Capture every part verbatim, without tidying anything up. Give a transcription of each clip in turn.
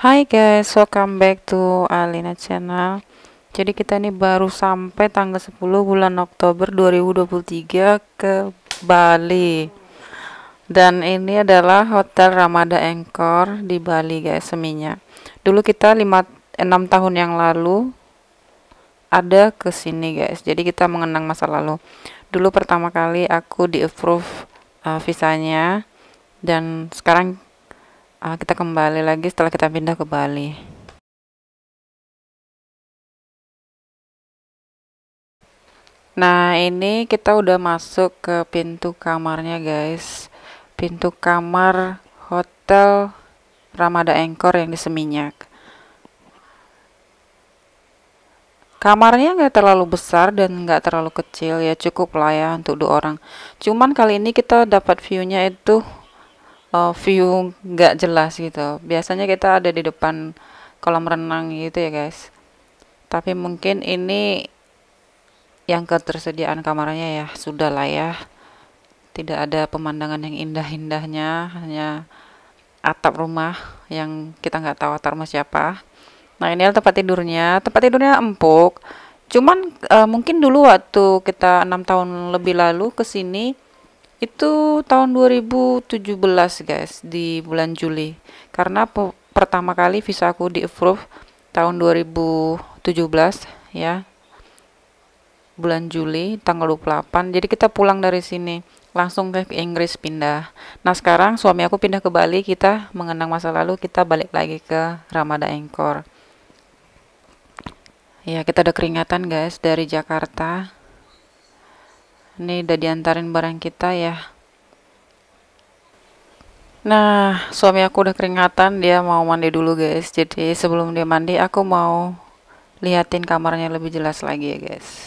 Hai guys, welcome back to Alina Channel. Jadi kita ini baru sampai tanggal sepuluh bulan Oktober dua ribu dua puluh tiga ke Bali. Dan ini adalah Hotel Ramada Angkor di Bali guys, Seminyak. Dulu kita lima enam tahun yang lalu ada ke sini guys. Jadi kita mengenang masa lalu. Dulu pertama kali aku di approve uh, visanya, dan sekarang uh, kita kembali lagi setelah kita pindah ke Bali. Nah, ini kita udah masuk ke pintu kamarnya, guys. Pintu kamar Hotel Ramada Angkor yang di Seminyak. Kamarnya nggak terlalu besar dan nggak terlalu kecil, ya cukup lah ya untuk dua orang. Cuman kali ini kita dapat view-nya itu uh, view nggak jelas gitu. Biasanya kita ada di depan kolam renang gitu ya, guys. Tapi mungkin ini yang ketersediaan kamarnya ya sudah lah ya, tidak ada pemandangan yang indah-indahnya, hanya atap rumah yang kita nggak tahu atap rumah siapa. Nah, ini adalah tempat tidurnya. Tempat tidurnya empuk, cuman uh, mungkin dulu waktu kita enam tahun lebih lalu ke sini itu tahun dua ribu tujuh belas guys, di bulan Juli, karena pertama kali visa aku di approve tahun dua ribu tujuh belas ya, bulan Juli tanggal dua puluh delapan. Jadi kita pulang dari sini langsung ke Inggris pindah. Nah, sekarang suami aku pindah ke Bali, kita mengenang masa lalu, kita balik lagi ke Ramada Angkor. Ya, kita ada keringatan guys dari Jakarta. Ini udah diantarin barang kita ya. Nah, suami aku udah keringatan, dia mau mandi dulu guys. Jadi sebelum dia mandi, aku mau liatin kamarnya lebih jelas lagi ya guys.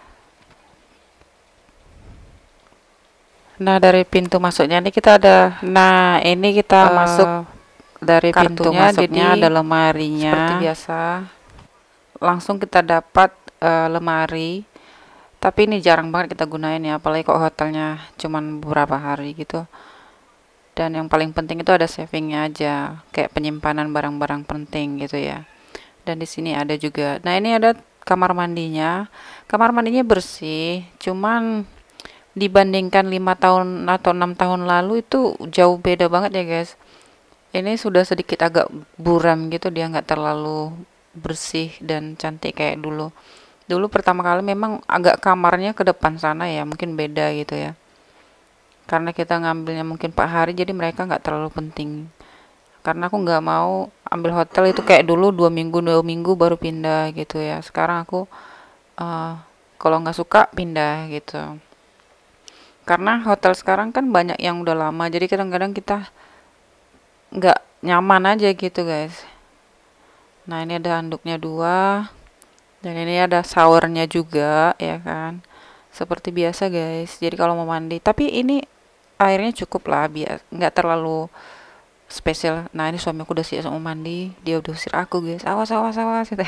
Nah, dari pintu masuknya ini kita ada, nah ini kita uh, masuk dari pintu masuknya, ada lemarinya seperti biasa. Langsung kita dapat uh, lemari, tapi ini jarang banget kita gunain ya, apalagi kok hotelnya cuman beberapa hari gitu. Dan yang paling penting itu ada savingnya aja, kayak penyimpanan barang-barang penting gitu ya. Dan di sini ada juga, nah ini ada kamar mandinya. Kamar mandinya bersih, cuman dibandingkan lima tahun atau enam tahun lalu itu jauh beda banget ya guys. Ini sudah sedikit agak buram gitu, dia nggak terlalu bersih dan cantik kayak dulu. Dulu pertama kali memang agak kamarnya ke depan sana ya, mungkin beda gitu ya. Karena kita ngambilnya mungkin Pak hari, jadi mereka nggak terlalu penting. Karena aku nggak mau ambil hotel itu kayak dulu dua minggu dua minggu baru pindah gitu ya. Sekarang aku uh, kalau nggak suka pindah gitu. Karena hotel sekarang kan banyak yang udah lama, jadi kadang-kadang kita nggak nyaman aja gitu guys. Nah, ini ada handuknya dua, dan ini ada showernya juga ya kan, seperti biasa guys. Jadi kalau mau mandi, tapi ini airnya cukup lah, biar nggak terlalu spesial. Nah, ini suami aku udah siap mau mandi, dia udah usir aku guys, awas awas awas gitu.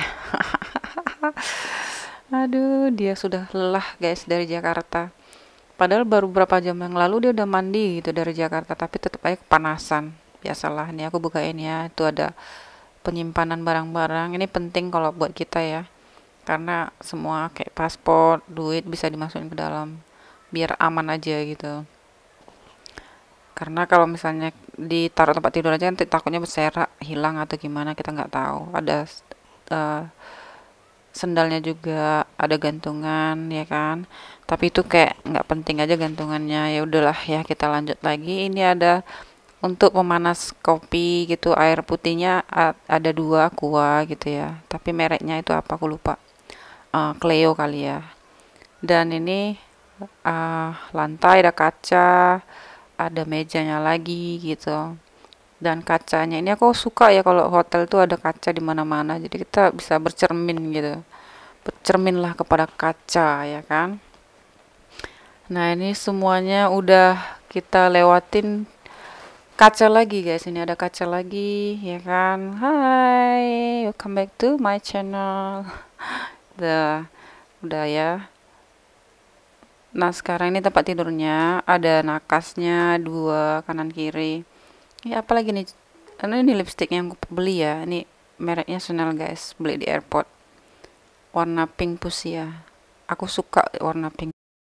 Aduh, dia sudah lelah guys dari Jakarta. Padahal baru berapa jam yang lalu dia udah mandi gitu dari Jakarta, tapi tetap aja kepanasan. Biasalah, nih aku bukain ya, itu ada penyimpanan barang-barang. Ini penting kalau buat kita ya, karena semua kayak paspor, duit bisa dimasukin ke dalam, biar aman aja gitu. Karena kalau misalnya ditaruh tempat tidur aja nanti takutnya berserak, hilang atau gimana, kita nggak tahu. Ada uh, sendalnya juga, ada gantungan ya kan, tapi itu kayak nggak penting aja gantungannya. Ya udahlah ya, kita lanjut lagi. Ini ada untuk pemanas kopi gitu, air putihnya ada dua aqua gitu ya, tapi mereknya itu apa aku lupa, uh, Cleo kali ya. Dan ini uh, lantai ada kaca, ada mejanya lagi gitu. Dan kacanya ini aku suka ya, kalau hotel tuh ada kaca di mana-mana, jadi kita bisa bercermin gitu, bercerminlah kepada kaca ya kan. Nah, ini semuanya udah kita lewatin kaca lagi guys. Ini ada kaca lagi ya kan. Hai, welcome back to my channel. udah udah ya. Nah, sekarang ini tempat tidurnya, ada nakasnya dua kanan kiri. Ya, apalagi nih, Karena ini lipstick yang aku beli ya, ini mereknya Chanel guys, beli di airport, warna pink fuchsia. Aku suka warna pink.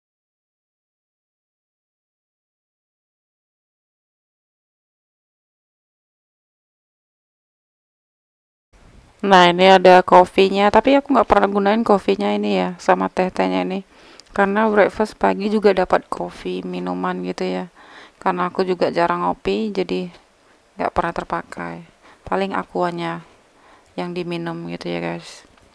Nah ini ada coffee-nya, tapi aku nggak pernah gunain coffee-nya ini ya, sama teh-tehnya ini. Karena breakfast pagi juga dapat coffee, minuman gitu ya. Karena aku juga jarang ngopi, jadi nggak pernah terpakai. Paling aquanya yang diminum gitu ya guys.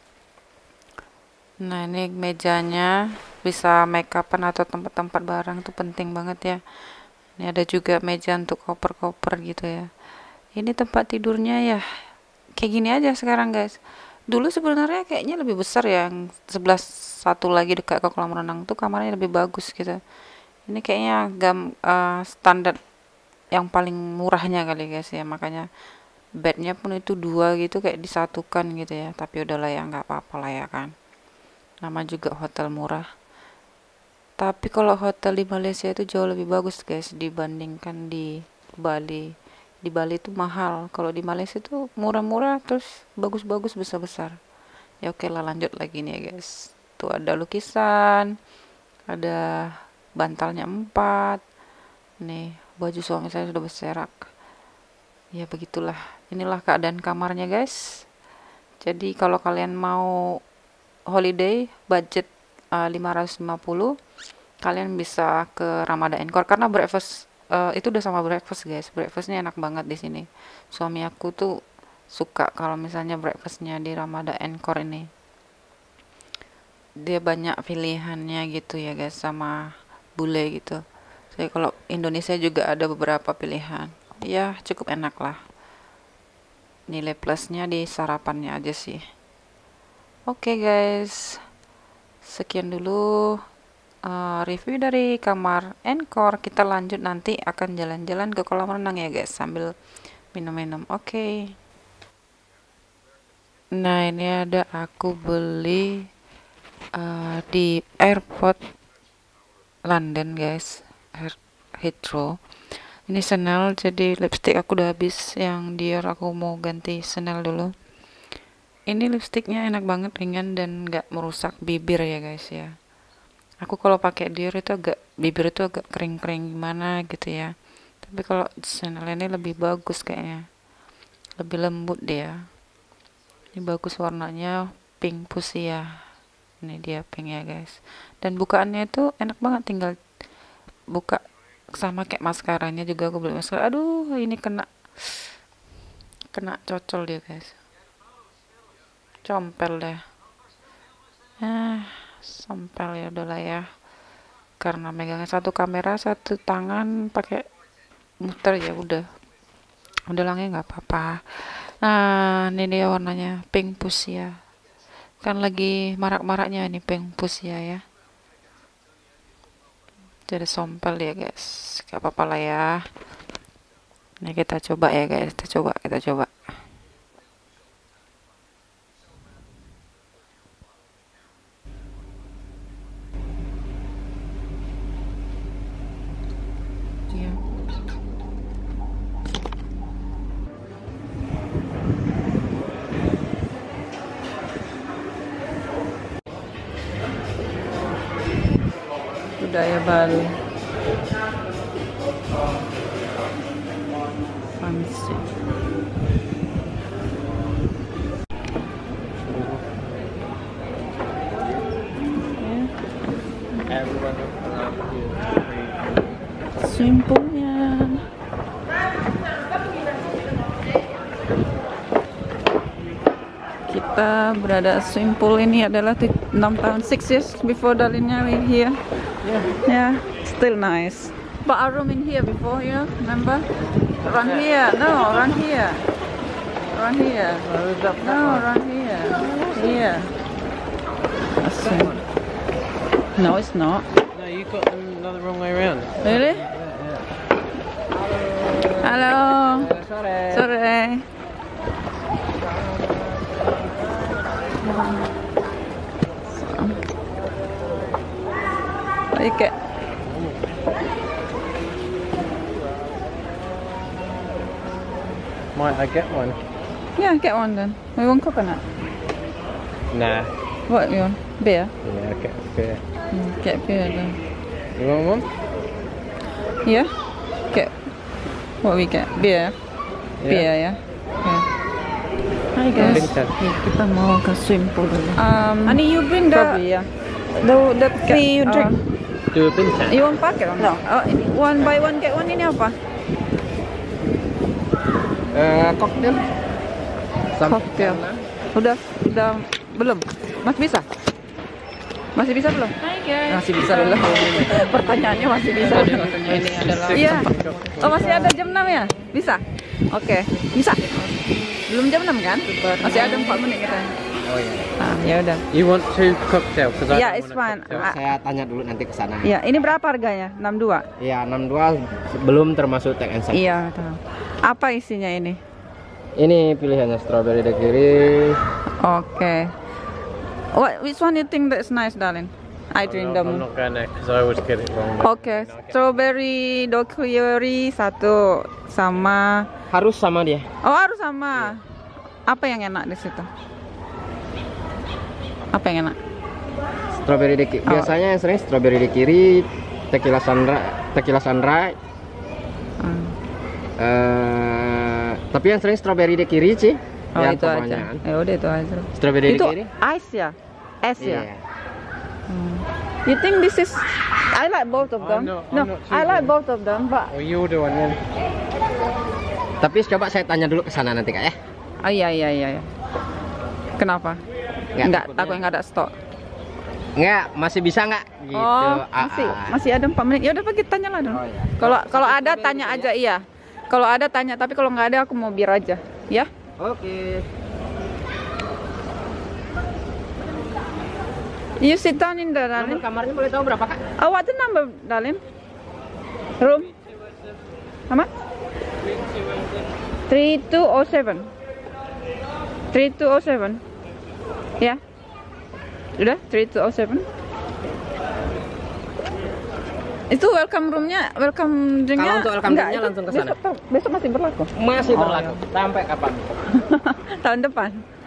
Nah ini mejanya, bisa make upan atau tempat-tempat barang itu penting banget ya. Ini ada juga meja untuk koper-koper gitu ya. Ini tempat tidurnya ya kayak gini aja sekarang guys. Dulu sebenarnya kayaknya lebih besar ya, yang sebelah satu lagi dekat ke kolam renang tuh kamarnya lebih bagus gitu. Ini kayaknya gam uh, standar yang paling murahnya kali guys ya, makanya bednya pun itu dua gitu kayak disatukan gitu ya. Tapi udahlah ya, nggak apa-apa lah ya kan, nama juga hotel murah. Tapi kalau hotel di Malaysia itu jauh lebih bagus guys dibandingkan di Bali. Di Bali itu mahal, kalau di Malaysia itu murah-murah terus bagus-bagus besar-besar. Ya oke lah, lanjut lagi nih ya guys. Tuh ada lukisan, ada bantalnya empat. Nih baju suami saya sudah berserak. Ya begitulah, inilah keadaan kamarnya guys. Jadi kalau kalian mau holiday budget uh, lima ratus lima puluh, kalian bisa ke Ramada Encore karena breakfast uh, itu udah sama breakfast guys. Breakfastnya enak banget di sini. Suami aku tuh suka kalau misalnya breakfastnya di Ramada Encore ini. Dia banyak pilihannya gitu ya guys, sama bule gitu. Saya kalau Indonesia juga ada beberapa pilihan. Ya cukup enak lah. Nilai plusnya di sarapannya aja sih. Oke okay guys, sekian dulu uh, review dari kamar Encore. Kita lanjut nanti akan jalan-jalan ke kolam renang ya guys, sambil minum-minum. Oke okay. Nah ini ada aku beli uh, di airport London guys, Heathrow. Ini Chanel, jadi lipstick aku udah habis yang Dior, aku mau ganti Chanel dulu. Ini lipstiknya enak banget, ringan dan nggak merusak bibir ya guys ya. Aku kalau pakai Dior itu agak bibir itu agak kering-kering gimana gitu ya. Tapi kalau Chanel ini lebih bagus kayaknya, lebih lembut dia. Ini bagus warnanya pink fuchsia. Ini dia pink ya guys. Dan bukaannya itu enak banget, tinggal buka sama kayak maskaranya juga. Aku beli maskara, aduh ini kena kena cocol dia guys, compel deh. Ah, sompel ya udahlah ya. Karena megangnya satu kamera satu tangan pakai muter ya udah. Udah langnya nggak apa-apa. Nah, ini dia warnanya pink fuchsia. Kan lagi marak-maraknya ini pink fuchsia ya. Jadi sompel ya guys. Gak apa-apa lah ya. Ini kita coba ya guys. Kita coba, kita coba. Budaya Bali. Fancy. Simpulnya. Kita berada swimming pool ini adalah enam tahun, six years before Dalinnya we here. Yeah. Yeah, still nice. But our room in here before, you know, remember? Run here, no, run here. Run here. No, run here. Here. No, it's not. No, you got them another wrong way around. Really? Yeah, yeah. Halo. Sore. Sore. Oke. Might I get one? Yeah, get one then. We want coconut. Nah. What you want? Beer? Yeah, get beer. Mm, get beer then. You want one? Yeah? Get. What we get? Beer? Yeah. Beer, ya. Okay. Hi guys. Vincent. Kita mau ke swimming pool dulu. Um, Ani, you bring the probably, yeah. the the tea you drink. Uh, Do a Vincent. You want packet or no? Oh, ini one by one get one ini apa? Uh, cocktail. Cocktail. Udah, udah belum? Masih bisa? Masih bisa belum? Hai guys. Masih bisa belum? Pertanyaannya masih bisa. Ini adalah iya. Oh, masih ada jam enam ya? Bisa? Oke, okay. Bisa. Belum jam enam kan? Masih ada empat menit kita. Oh iya. Ah, ya udah. You want two cocktail? Because I Yeah, don't it's want a fine. cocktail. Ah. Saya tanya dulu nanti ke sana. Iya, ini berapa harganya? enam puluh dua? Iya, enam puluh dua belum termasuk take and save. Iya, tahu. Apa isinya ini? Ini pilihannya strawberry daiquiri. Oke. What which one you think that's nice, darling? I drink I'm them. not going there because I always get it wrong. Oke, strawberry daiquiri satu sama. Harus sama dia. Oh, harus sama. Apa yang enak di situ? Apa yang enak? Strawberry daiquiri. Oh. Biasanya yang sering strawberry daiquiri, tequila sunrise, tequila sunrise. Hmm. Eh, tapi yang sering strawberry daiquiri sih. Oh, yang itu aja. kebanyakan. Ya udah itu aja. Strawberry Itu daiquiri. ice ya? Es ya? Iya. Hmm. You think this is? I like both of them. I'm not- no, I'm not I like choosing. both of them, but Oh, you order one then. Tapi coba saya tanya dulu ke sana nanti Kak ya. oh iya iya iya. iya. Kenapa? Nggak, Enggak, takutnya- takut nggak ada stok. Nggak, masih bisa nggak? Gitu. Oh, Ah, masih ah. masih ada empat menit. Ya udah pergi tanya lah dong. Oh, iya. Kalau kalau ada tanya aja iya. Kalau ada tanya, tapi kalau nggak ada aku mau bir aja, ya. Oke. You sit down in the darling. Nomor kamarnya boleh tahu berapa Kak? Oh, what's the number, darling? Room? How much? three two oh seven. three two oh seven. Ya. Udah, three two oh seven. Itu welcome roomnya, welcome drinknya. Kalau untuk welcome enggak, drinknya itu langsung ke sana. Besok, besok masih berlaku. Masih Oh, berlaku. Sampai kapan? Tahun depan.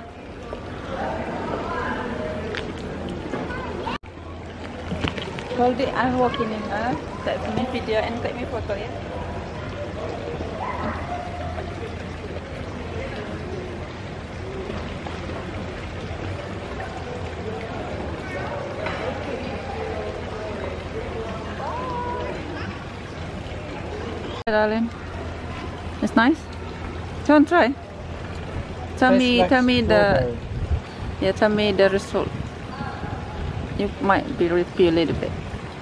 Hold it, I'm walking in lah. Take me video and take me photo ya. Darling, it's nice. Come on, try. Tell me, tell me the, yeah, tell me the result. You might be repeat a little bit.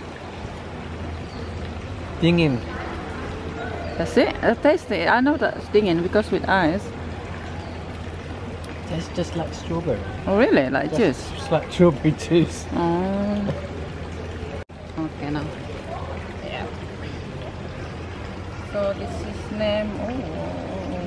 Dinging. That's it. I taste it. I know that's stinging because with ice. Tastes just like strawberry. Oh really? Like juice? Just like strawberry juice. Oh. Okay now. Yeah. So this is name. Oh.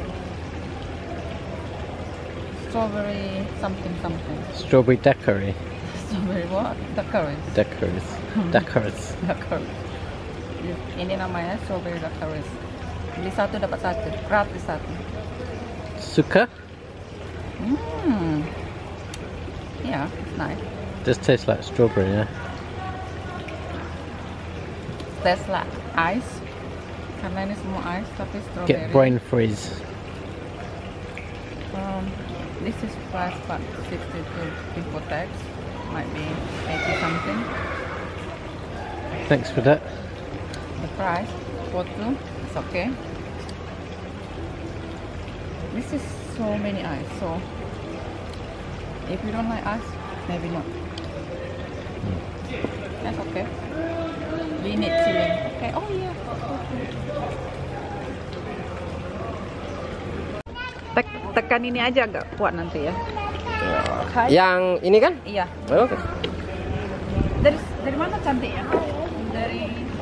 Strawberry something something. Strawberry daiquiri. Strawberry what? Daiquiris. Daiquiris. Daiquiris. Daiquiris. Ini namanya strawberry daiquiris. Beli satu dapat satu, gratis satu. Suka? Hmm. Yeah, it's nice. Just tastes like strawberry, yeah. Tastes like ice. Karena ini semua ice tapi strawberry. Get brain freeze. Um, this is price but sixty-two before tax. Might be eighty something. Thanks for that. The price for two is okay. This is so many ice, so if you don't like ice, maybe not. That's okay. We need chilling. Okay. Oh yeah. Tek tekan ini aja agak kuat nanti ya. Yang ini kan? Iya. Oke. Dari dari mana cantiknya? Dari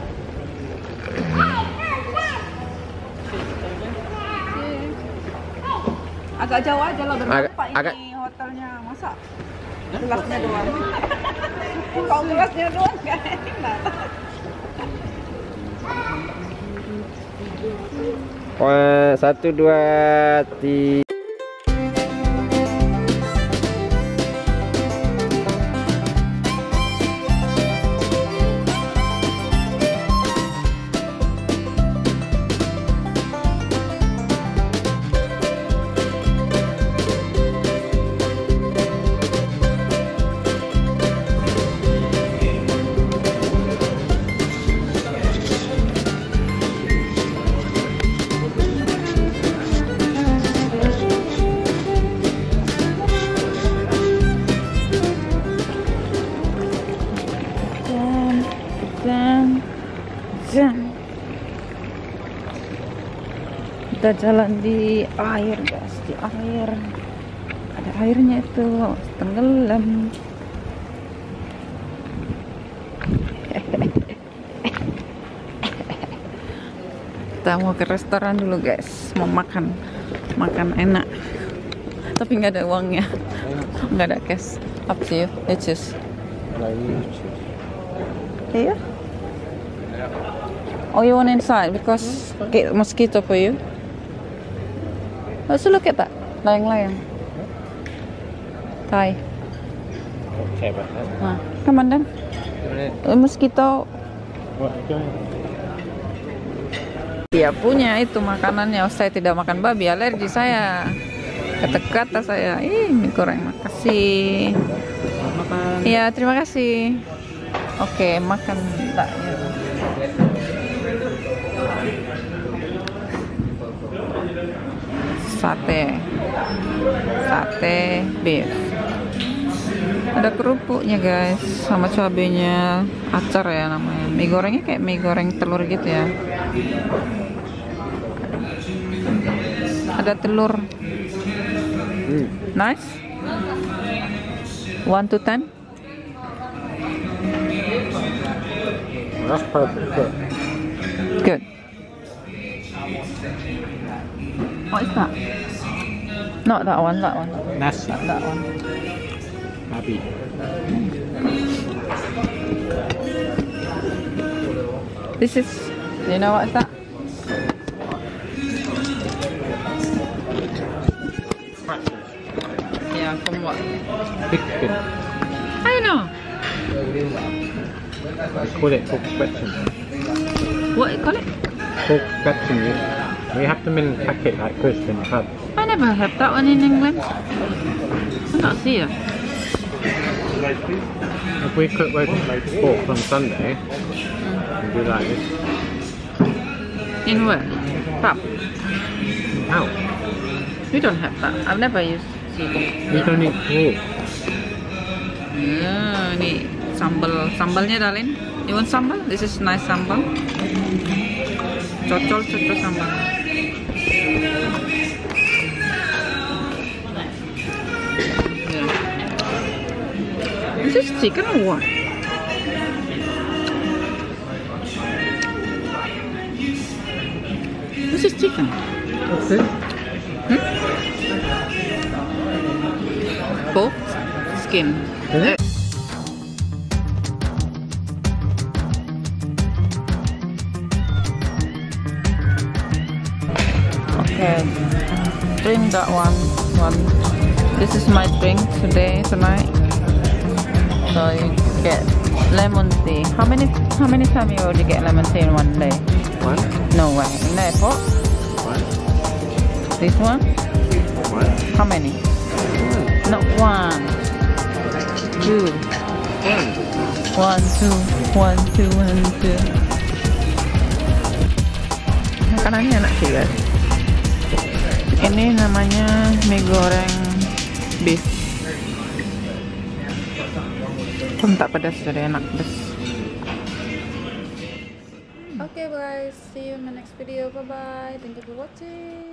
agak jauh aja lah berapa Agak- ini agak- hotelnya masa gelasnya doang. Kalau gelasnya doang nggak enak. Wah, satu dua tiga. Kita jalan di air guys, di air ada airnya itu, tenggelam. Kita mau ke restoran dulu guys, mau makan makan enak tapi nggak ada uangnya, nggak ada cash. Up to you, you choose. Iya. Oh, you want inside because get mosquito for you. Let's look at that. Layang-layang. Thai. Okay, about that. Nah, come on then. Uh, mosquito. What, going? Dia punya itu makanannya. Saya tidak makan babi, alergi saya. Kata-kata saya. Ih, mie goreng. Makasih. Makan. Iya, terima kasih. Oke, makan tak ya. Sate, sate beef. Ada kerupuknya guys, sama cabenya, acar ya namanya. Mie gorengnya kayak mie goreng telur gitu ya. Ada telur. Hmm. Nice. One to ten. That's perfect. Good. Good. What is that? Not that one, that one. Nasi. That one. Babi. This is, do you know what is that? Yeah, from what? Chicken. I know. We call it pork scratching. What you call it? Pork scratching. We have them in packet like Christian Club. I never had that one in England. I not see it. If we cook roast pork on Sunday, we do like this. In where? Pub. How? We don't have that. I've never used seafood. We don't eat pork. Yeah, ini sambal, sambalnya Dalin. You want sambal? This is nice sambal. Cocol, cocol sambal. Yeah. This is chicken or what? This is chicken. What's this? Hmm? Pork skin. Is it? Okay, drink that one. One. This is my drink today, tonight. So you get lemon tea. How many? How many times you already get lemon tea in one day? One. No way. In the airport? One. This one? One. How many? One. Not one. Two. One. One, two. One, two, one, two. Makanannya enak sih guys. Ini namanya mie goreng beef. Pun tak pedas, jadi enak pedas. Okay guys, see you in the next video. Bye bye. Thank you for watching.